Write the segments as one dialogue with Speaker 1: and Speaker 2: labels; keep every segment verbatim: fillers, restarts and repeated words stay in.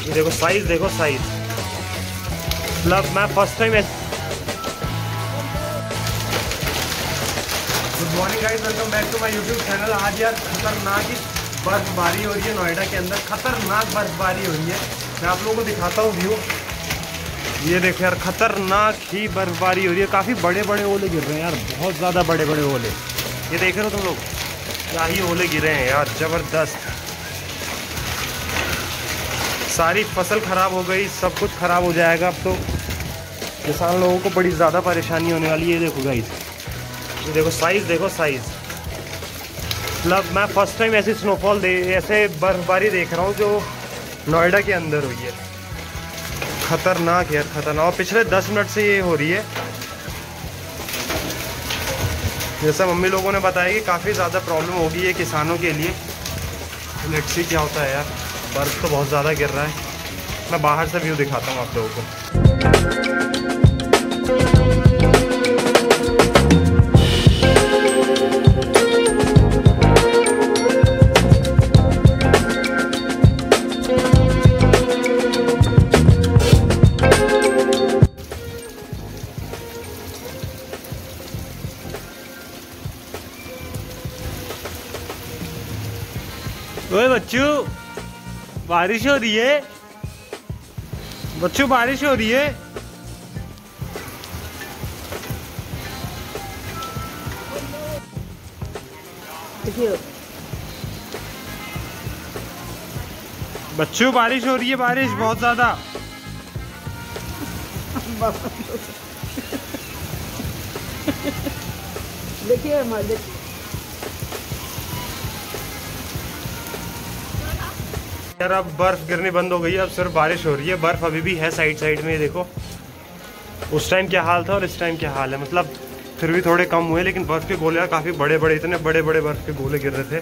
Speaker 1: ये देखो साइज, देखो साइज। मतलब मैं first time. Good morning guys, welcome back to my YouTube channel. आज यार खतरनाक ही बर्फबारी हो रही है नोएडा के अंदर, खतरनाक बर्फबारी हो रही है। मैं आप लोगों को दिखाता हूँ व्यू। ये देखो यार, खतरनाक ही बर्फबारी हो रही है। काफ़ी बड़े बड़े ओले गिर रहे हैं यार, बहुत ज़्यादा बड़े बड़े ओले। ये देख रहे हो तुम लोग, क्या ही ओले गिरे हैं यार, ज़बरदस्त। सारी फसल ख़राब हो गई, सब कुछ ख़राब हो जाएगा। अब तो किसान लोगों को बड़ी ज़्यादा परेशानी होने वाली है। ये देखो गाइस, ये देखो साइज़, देखो साइज़। मतलब मैं फर्स्ट टाइम ऐसी स्नोफॉल दे ऐसे बर्फबारी देख रहा हूँ जो नोएडा के अंदर हुई है। खतरनाक यार, खतरनाक। और पिछले दस मिनट से ये हो रही है। जैसा मम्मी लोगों ने बताया कि काफ़ी ज़्यादा प्रॉब्लम होगी है किसानों के लिए। लेट्स सी क्या होता है यार। बर्फ़ तो बहुत ज़्यादा गिर रहा है। मैं बाहर से व्यू दिखाता हूँ आप लोगों को। ओए बच्चू, बारिश हो रही है। बच्चू, बारिश हो रही है।
Speaker 2: देखिए
Speaker 1: बच्चू, बारिश हो रही है, बारिश बहुत ज्यादा।
Speaker 2: देखिए देखिए
Speaker 1: यार, अब बर्फ गिरनी बंद हो गई है, अब सिर्फ बारिश हो रही है। बर्फ अभी भी है साइड साइड में, देखो। उस टाइम क्या हाल था और इस टाइम क्या हाल है, मतलब फिर भी थोड़े कम हुए, लेकिन बर्फ के गोले काफ़ी बड़े बड़े, इतने बड़े बड़े बर्फ के गोले गिर रहे थे।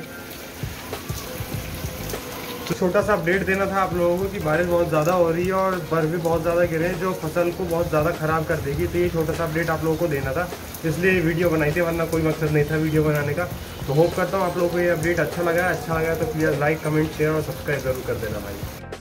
Speaker 1: तो छोटा सा अपडेट देना था आप लोगों को कि बारिश बहुत ज़्यादा हो रही है और बर्फ भी बहुत ज़्यादा गिरे हैं, जो फसल को बहुत ज़्यादा ख़राब कर देगी। तो ये छोटा सा अपडेट आप लोगों को देना था, इसलिए वीडियो बनाई थी, वरना कोई मकसद नहीं था वीडियो बनाने का। तो होप करता हूँ आप लोगों को ये अपडेट अच्छा लगा। अच्छा लगा तो प्लीज़ लाइक, कमेंट, शेयर और सब्सक्राइब जरूर कर देना भाई।